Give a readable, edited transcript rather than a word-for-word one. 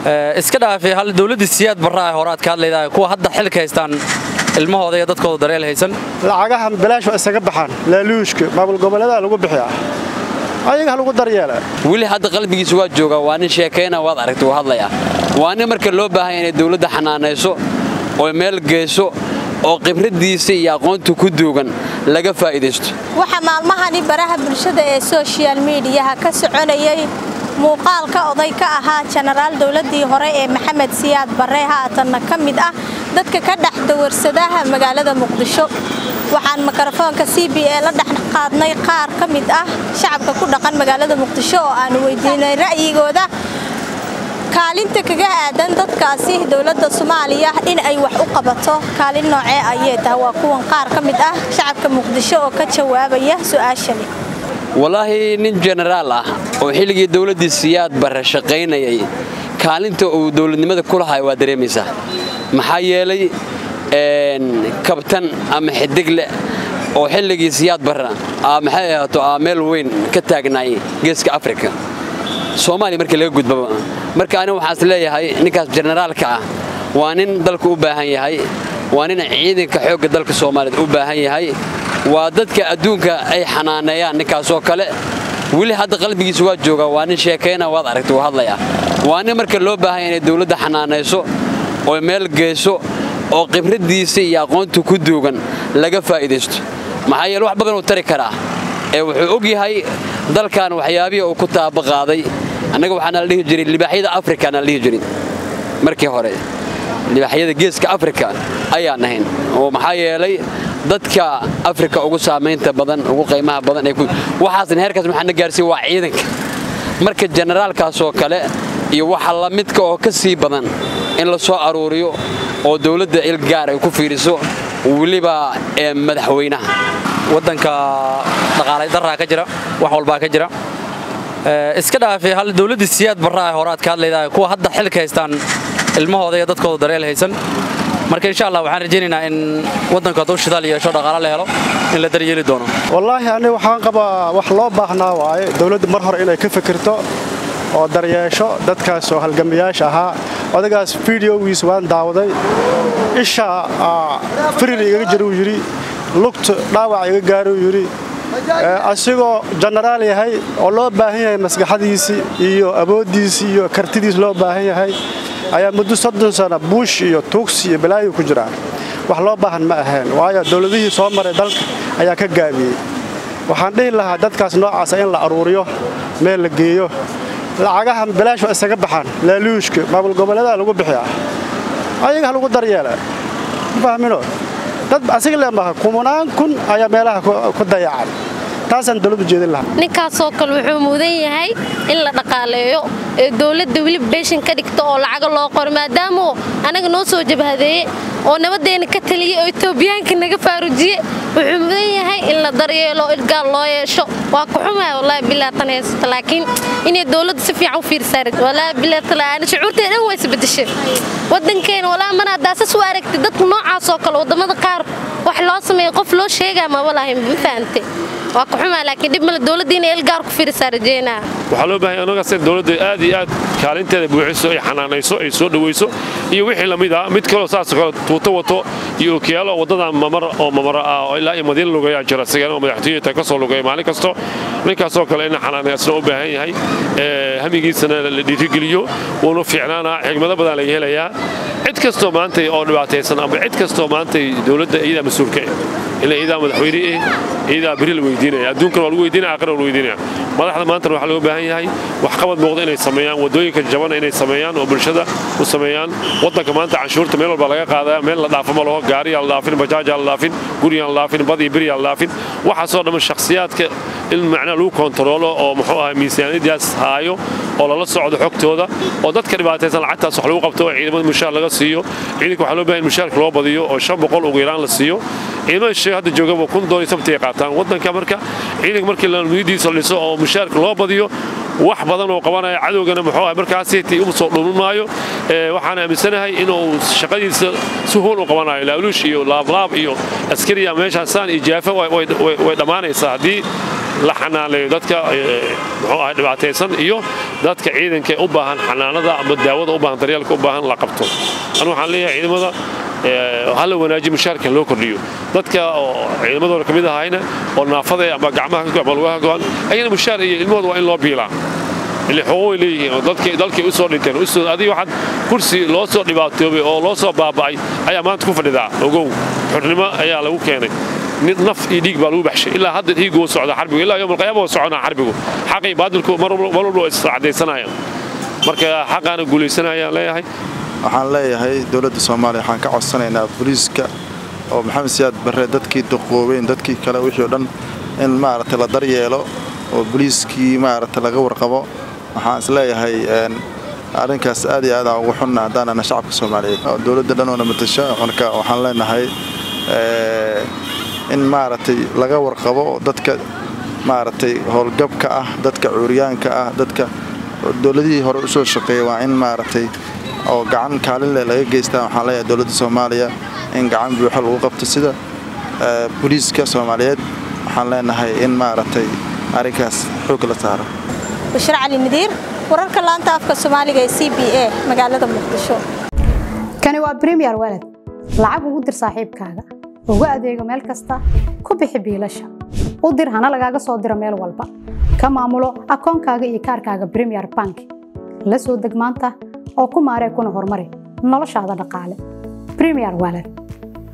iska dhaafay hal dawladda siyaad barraa horaad ka hadlaydaa kuwa hadda xilka haystaan ilmahooda iyo dadkooda dareel haysan lacagaha bilaash isaga baxaan laaluushka maamul goboleeda lagu bixiyaa ayaga lagu daryeela wili hadda qalbigiisa waa jooga waa nin sheekayna waad aragtay waa hadlaya waa nin marka loo baahan yahay dawladda xanaanayso oo meel geeso oo khibradiisa iyo aqoonta ku duugan laga faa'iideysto waxa maalmahani baraha bulshada ee social media ka soconayay muuqaalka oday ka ahaa generaal dawladii hore ee Maxamed Siyaad Barre haatan kamid ah dadka ka dhex dawarsadaha magaalada Muqdisho waxaan mikrofoonka CBA la dhex qaadnay qaar kamid ah shacabka ku dhaqan magaalada Muqdisho oo aan weydiinay ra'yigooda kaalinta kaga aadan dadkaasi dawladda Soomaaliya in ay wax u qabato kaalin noocee ay tahay waa kuwan qaar kamid ah shacabka Muqdisho oo ka jawaabaya su'aashani والله نين جنرال oo xilligii dawladda Siyaad Barre shaqeynayay kaalinta uu dawladnimada ku lahaay waa dareemaysaa maxaa yeelay kabtan ama xidigle oo xilligii Siyaad Barre maxay ahaato meel weyn ka taagnay geeska Afrika Soomaaliya markii laga gudbo marka aniga waxaan leeyahay ninkaas generaalka ah waa nin dalka u baahan yahay waa nin ciidanka xoogga dalka Soomaaliyeed u baahan yahay waa dadka adduunka ay xanaanayaan ninkaas oo kale wili hadda qalbigiisa waa jooga waa nin sheekayna waad aragtay waa hadlaya waa nin marka loo baahan yahay dawladda xanaanayso oo meel geeso oo khibradiisa iyo aqoonta ku duugan laga faa'iideysto maxaa yeelay wax badan oo tari kara ee wuxuu og yahay dalkan waxyaabihi uu ku taabaqaaday anaga waxaan la dhihi jiray libaaxyada Afrika aan la dhihi jiray markii hore libaaxyada geeska Afrika ayaan ahayn oo maxaa yeelay dadka Afrika ugu saameynta badan ugu qiimaha badan ee waxaasna heerkaas maxaan gaarsiin waa ciidanka marka generaalkaas oo kale iyo waxa la midka oo ka sii badan in la soo aruuriyo oo dawladda il gaar ay ku fiiriso waliba madaxweynaha wadanka dhaqaalay darra ka jira wax walba ka jira iska dhaafay hal dawladda siyaad barraa horaad ka hadlaydaa kuwa hadda xilka haystaan ilmahooda iyo dadkooda dareel haysan marka insha Allah waxaan rajaynaynaa in wadanka uu shidaal yeesho dhaqaale la helo in la daryeeli doono wallahi aniga waxaan qabaa wax loo baahnaa waaye dawladda mar hore inay ka fikirto oo daryeesho dadkaas oo halgamiyaasha ahaa odagaas videogiisa waan daawaday isha firir iga jiru yiri lugta dhaawac iga gaaru yiri asigoo generaal yahay oo loo baahan yahay maskaxdiisa iyo awoodiisa iyo kartidiisa loo baahan yahay ayaa muddo 30 sano buush iyo tuugsi iyo balaayo ku jiraan wax loo baahan ma ahayn waayo dawladihii soo maray dalka ayaa ka gaabiyay waxaan dhihi lahaa dadkaas noocaas in la aruuriyo meel la geeyo lacagaha bilaash isaga baxaan laaluushka maamul goboleeda lagu bixiyaa ayaga lagu daryeela fahmino dad asiga leeyahay kumanaan kun ayaa meelaha ku dayacan taasan dawladdu jeedin lahaa ninkaas oo kale wuxuu mudan yahay in la dhaqaaleeyo ee dawladda wali beeshan ka dhigto oo lacag loo qor maadaama anaga noo soo jabhadeeyay oo nabadeena ka taliyay oo Itoobiyaanka naga faarujiye wuxuu mudan yahay in la daryeelo ilgaal loo yeesho waa ku xumaa wallahi bilaa tanaysta laakiin inay dawladdu si fiican u fiirsaarto wallahi bilaa talaan shucuurteeda way isbedeshay wadankeena wallahi mana daasas u aragtay dadka noocaas oo kale wadamada qaar wax loo sameeyo qof loo sheegay ma wallahi ma fahamtay waa ku xumaa laakiin dib ma dawladdiina ilgaar ku fiirsaarjeena waxa loo baahan anaga si dawladdu aad iyo aad kaalinteeda buuxiso ay xanaanayso ay soo dhaweyso iyo wixii la mid ah mid kale saas kale tuuto wato iyo kiyaalo wadada mamar oo ilaa ay Madiina lugaya jira sigaan oo madaxtooyada ka soo lugay maalin kasto ninkaas oo kale in xanaanayso u baahan yahay hamigiisana la dhiirigeliyo oo fiicnaana xigmado badan laga helayaa cid kasto maanta oo dhibaataysan ama cid kasto maanta dawladda iyada mas'uulka ila iyada madaxweyne iyada bari la weydiinaya adduunka waa lagu weydiinaya aqoon la weydiinaya madaxda maanta waxa loo baahan yahay wax qabad muuqda inay sameeyaan wadooyinka jaban inay sameeyaan oo bulshada u sameeyaan wadanka maanta canshuurta meel walba laga qaadaa meel la dhaafo ma laho gaari la dhaafin bajaaj la dhaafin guri la dhaafin badi bari la dhaafin waxa soo dhaman shakhsiyaadka in macna lagu kontrolo oo muxuu ahaa miisaaniyadaas haayo oo la socdo xogtooda oo dadka dhibaataysan lacagtaas wax lagu qabto oo ciidamada mushaar laga siiyo ciidanka waxa loo baahan mushaarka loo badiyo oo 500 ugu yaraan la siiyo ciidamada shisheeye hadda joogaba $1 sabti qaataan wadanka marka ciidanka markii la niyadiisa liso oo mushaarka loo badiyo wax badan oo qabanaya cadowgana muxuu ahay markaas uu soo dhuumaayo waxaan aaminsanahay inuu shaqadiisa si hool u qabanayo laaluush iyo laab iyo askariya meeshaasaan ijaafa way dhamaanaysaa hadii la xanaaneeyo dadka muxuu ahay dhibaataysan iyo dadka ciidanka u baahan xanaanada ama daawada u baahan daryeelka u baahan la qabto anu waxaan leeyahay ciidamada hal wanaaji mushaarka loo kordhiyo dadka ciidamadooda kamid ahayna oo naafada ama gacmaha ka go'an go'an ayna mushaar iyo ilmooda waa in loo biilaa اللي حقوق ليه ضلك يسود لتين يسود هذه واحد كرسي لو صار دبعته أو لو صار باي أي ما تكون في الدعاء وجو حرمة أي لو كان نف يديك بالو بحش إلا حد هي جو صعد حربه إلا يوم القيامة وصعدنا حربه حقي بعد الكو مرة استعد سنة مركا حق أنا أقول سنة لا هي waxaan leeyahay dawladda Soomaaliya waxaan ka codsanaynaa booliiska oo Maxamed Siyaad Barre dadkii duqoobeen dadkii kale wixii dhan in maaragtay la daryeelo oo booliiskii maaragtay laga warqabo waxaan isleeyahay arrinkaas aad iyo aad ugu xunna hadana shacabka Soomaaliyeed oo dawladda dhan oo matasha marka waxaan leenahay in maaragtay laga warqabo dadka maaragtay howlgabka ah dadka cuuriyaanka ah dadka dawladihii hore u soo shaqeeyay waa in maaragtay oo gacan kaalin leh laga geystaa waxaan leeyahay dawladda Soomaaliya in gacan buuxa lagu qabto sida booliiska Soomaaliyeed waxaan leenahay in maaragtay arrinkaas xoog la saaro Bashir Ali Nadiir wararka laanta afka Soomaaliga ee CBA magaalada Muqdisho kani waa Premier Wallet lacag ugu dir saaxiibkaaga ugu adeego meel kasta ku bixi biilasha u dir hana lagaaga soo diro meel walba ka maamulo akoonkaaga iyo kaarkaaga Premier Bank la soo deg maanta oo ku maaree kuna horumari noloshaada dhaqaale Premier Wallet